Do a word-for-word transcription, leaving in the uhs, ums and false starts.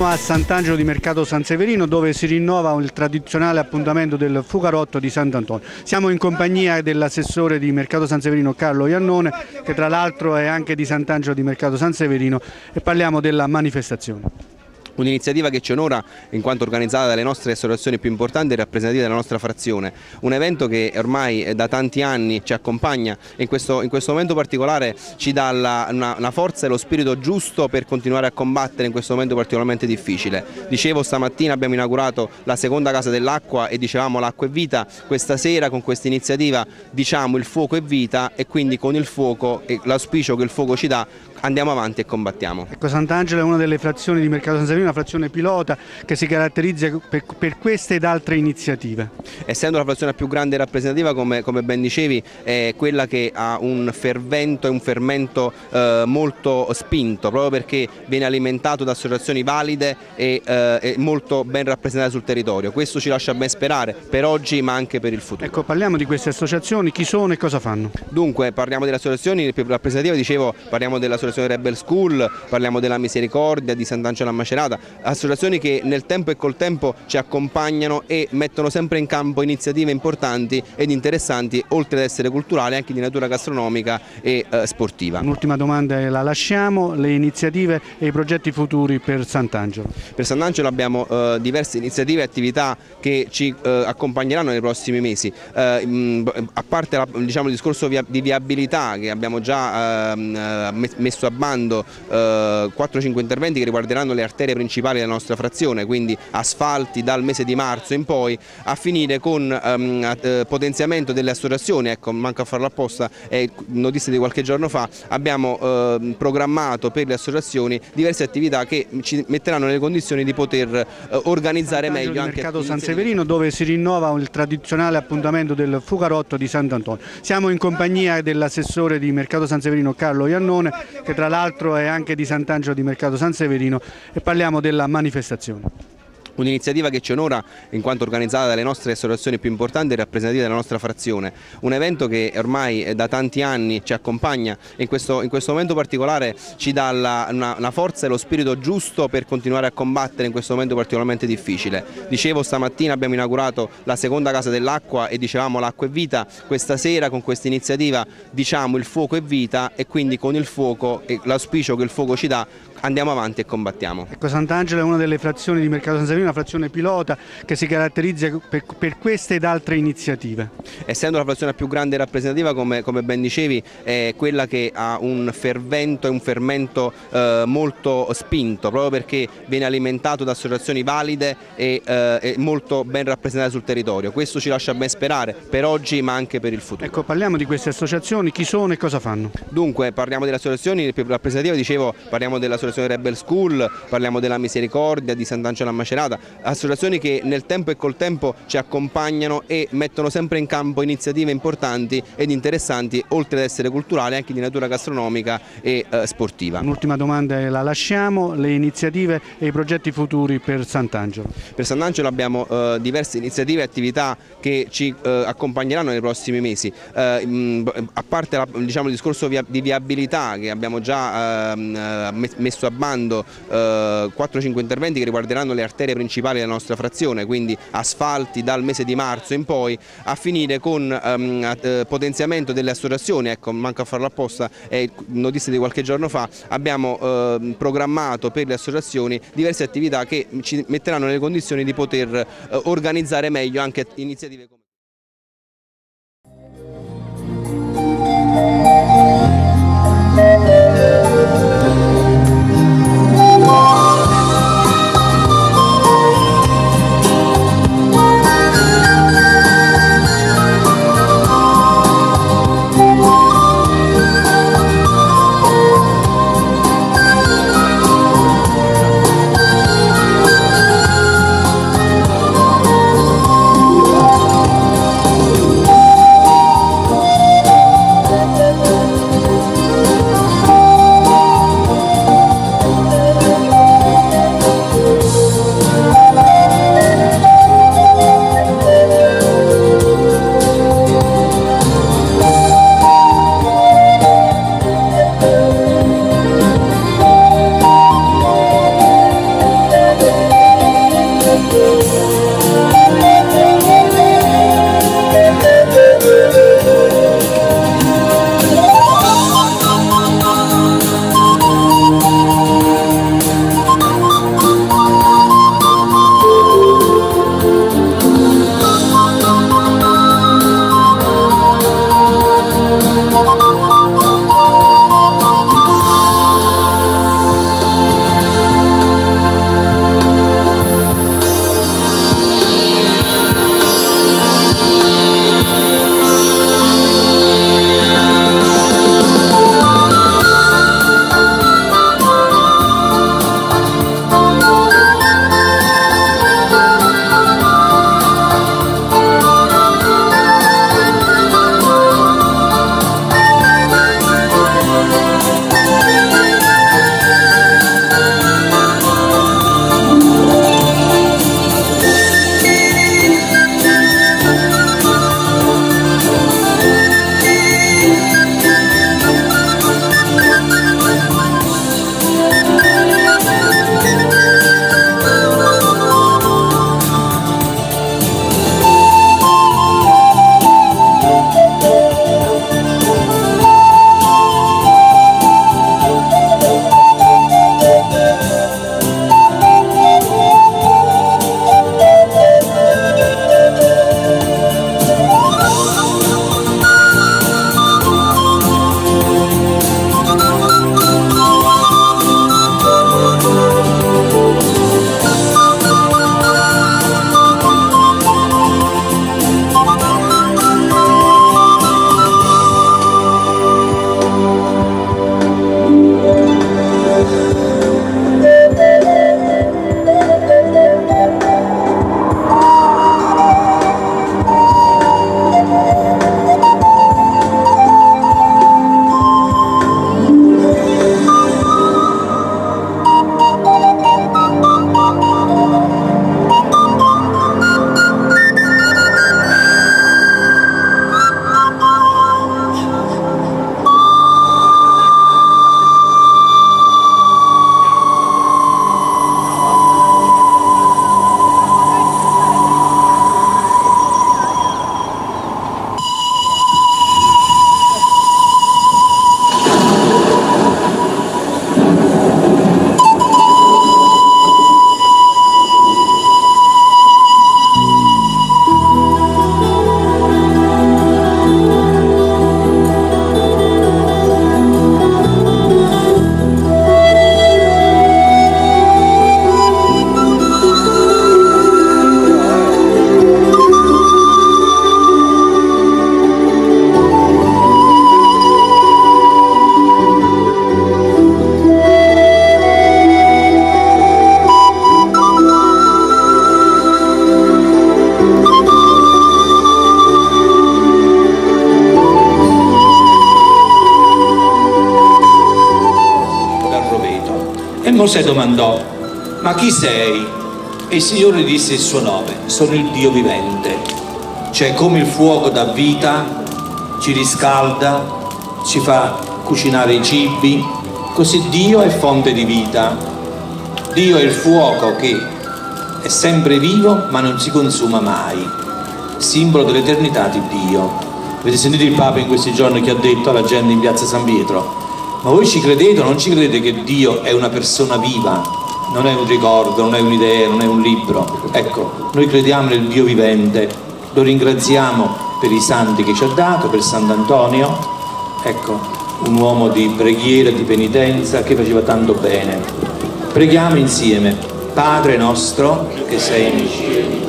A Sant'Angelo di Mercato San Severino, dove si rinnova il tradizionale appuntamento del Fugarotto di Sant'Antonio. Siamo in compagnia dell'assessore di Mercato San Severino Carlo Iannone, che tra l'altro è anche di Sant'Angelo di Mercato San Severino, e parliamo della manifestazione. Un'iniziativa che ci onora in quanto organizzata dalle nostre associazioni più importanti e rappresentative della nostra frazione, un evento che ormai da tanti anni ci accompagna e in questo, in questo momento particolare ci dà la, una, una forza e lo spirito giusto per continuare a combattere in questo momento particolarmente difficile. Dicevo, stamattina abbiamo inaugurato la seconda casa dell'acqua e dicevamo l'acqua è vita. Questa sera con questa iniziativa diciamo il fuoco è vita, e quindi con il fuoco e l'auspicio che il fuoco ci dà andiamo avanti e combattiamo. Ecco, Sant'Angelo è una delle frazioni di Mercato San Severino, una frazione pilota che si caratterizza per, per queste ed altre iniziative. Essendo la frazione più grande e rappresentativa, come, come ben dicevi, è quella che ha un fervento e un fermento eh, molto spinto, proprio perché viene alimentato da associazioni valide e, eh, e molto ben rappresentate sul territorio. Questo ci lascia ben sperare per oggi ma anche per il futuro. Ecco, parliamo di queste associazioni, chi sono e cosa fanno? Dunque, parliamo delle associazioni più rappresentative, dicevo, parliamo dell'associazione Rebel School, parliamo della Misericordia, di Sant'Angelo a Macerata, associazioni che nel tempo e col tempo ci accompagnano e mettono sempre in campo iniziative importanti ed interessanti, oltre ad essere culturali anche di natura gastronomica e eh, sportiva. Un'ultima domanda e la lasciamo, le iniziative e i progetti futuri per Sant'Angelo. Per Sant'Angelo abbiamo eh, diverse iniziative e attività che ci eh, accompagneranno nei prossimi mesi, eh, mh, a parte la, diciamo, il discorso via, di viabilità che abbiamo già eh, messo a bando eh, quattro cinque interventi che riguarderanno le arterie principali della nostra frazione, quindi asfalti dal mese di marzo in poi, a finire con ehm, eh, potenziamento delle associazioni. Ecco, manco a farlo apposta, è notizia di qualche giorno fa, abbiamo eh, programmato per le associazioni diverse attività che ci metteranno nelle condizioni di poter eh, organizzare Sant'Angelo meglio di anche Mercato San Severino, dove si rinnova il tradizionale appuntamento del Fugarotto di Sant'Antonio. Siamo in compagnia dell'assessore di Mercato San Severino Carlo Iannone, che tra l'altro è anche di Sant'Angelo di Mercato San Severino, e parliamo della manifestazione. Un'iniziativa che ci onora in quanto organizzata dalle nostre associazioni più importanti e rappresentative della nostra frazione, un evento che ormai da tanti anni ci accompagna e in questo, in questo momento particolare ci dà la, una, una forza e lo spirito giusto per continuare a combattere in questo momento particolarmente difficile. Dicevo, stamattina abbiamo inaugurato la seconda casa dell'acqua e dicevamo l'acqua è vita. Questa sera con questa iniziativa diciamo il fuoco è vita, e quindi con il fuoco e l'auspicio che il fuoco ci dà andiamo avanti e combattiamo. Ecco, Sant'Angelo è una delle frazioni di Mercato San Severino, una frazione pilota che si caratterizza per, per queste ed altre iniziative. Essendo la frazione più grande e rappresentativa, come, come ben dicevi, è quella che ha un fervento e un fermento eh, molto spinto, proprio perché viene alimentato da associazioni valide e, eh, e molto ben rappresentate sul territorio. Questo ci lascia ben sperare per oggi ma anche per il futuro. Ecco, parliamo di queste associazioni, chi sono e cosa fanno? Dunque, parliamo delle associazioni più rappresentative, dicevo, parliamo dell'associazione Rebel School, parliamo della Misericordia, di Sant'Angelo a Macerata, associazioni che nel tempo e col tempo ci accompagnano e mettono sempre in campo iniziative importanti ed interessanti, oltre ad essere culturali anche di natura gastronomica e eh, sportiva. Un'ultima domanda e la lasciamo, le iniziative e i progetti futuri per Sant'Angelo. Per Sant'Angelo abbiamo eh, diverse iniziative e attività che ci eh, accompagneranno nei prossimi mesi, eh, mh, a parte la, diciamo, il discorso via, di viabilità che abbiamo già eh, messo a bando eh, quattro cinque interventi che riguarderanno le arterie principali della nostra frazione, quindi asfalti dal mese di marzo in poi, a finire con ehm, eh, potenziamento delle associazioni. Ecco, manco a farlo apposta, è notizia di qualche giorno fa, abbiamo eh, programmato per le associazioni diverse attività che ci metteranno nelle condizioni di poter eh, organizzare meglio anche iniziative come Mosè domandò: ma chi sei? E il Signore gli disse il suo nome: sono il Dio vivente. Cioè, come il fuoco dà vita, ci riscalda, ci fa cucinare i cibi, così Dio è fonte di vita. Dio è il fuoco che è sempre vivo ma non si consuma mai, simbolo dell'eternità di Dio. Avete sentito il Papa in questi giorni che ha detto alla gente in piazza San Pietro: ma voi ci credete o non ci credete che Dio è una persona viva? Non è un ricordo, non è un'idea, non è un libro. Ecco, noi crediamo nel Dio vivente, lo ringraziamo per i santi che ci ha dato, per Sant'Antonio, ecco, un uomo di preghiera, di penitenza, che faceva tanto bene. Preghiamo insieme. Padre nostro che sei nei cieli,